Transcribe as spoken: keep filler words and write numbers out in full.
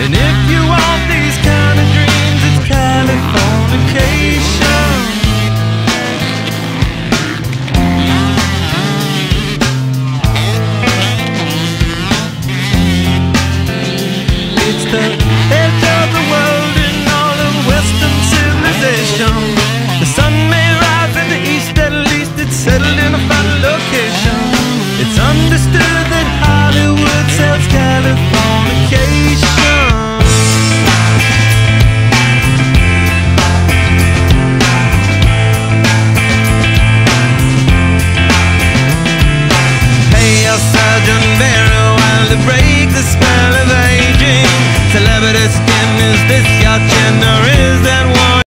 And if you want these kind of dreams, it's Californication. It's the edge of the world in all of Western civilization. The sun may rise in the east, at least it's settled in a final location. It's understood that Hollywood sells Californication. Pay your surgeon very well to break the spell.